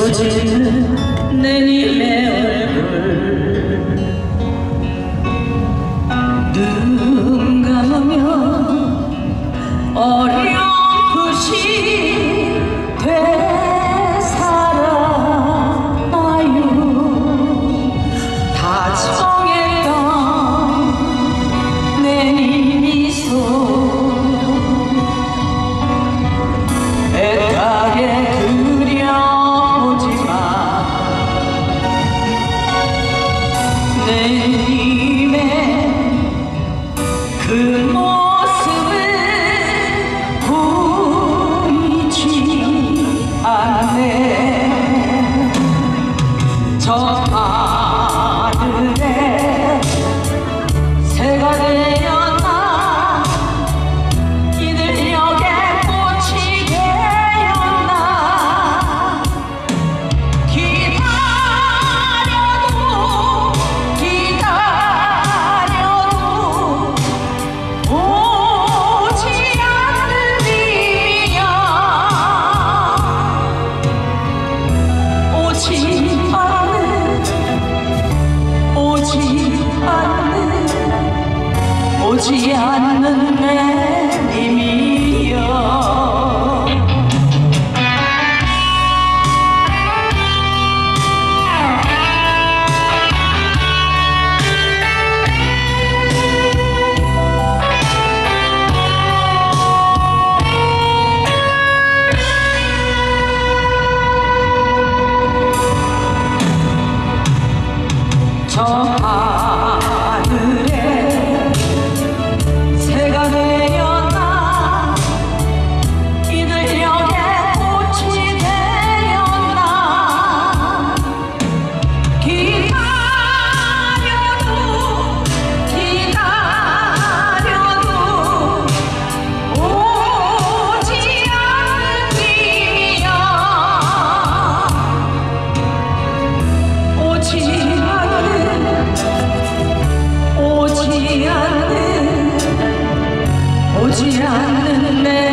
비춰지는 내님의 얼굴 눈 감으면 어렴풋이 되살아나요. 다 정했던 내님 미소 애타게 내님의 그 모습을 보이지 않네. 저 하늘에 새가 되었나 이들녘에 꽃이 되었나 오지 않는 내님이여. 저 하늘에 새가 되었나 이들녘에 꽃이 되었나 기다려도 오지 않는디야. 오지 않는 내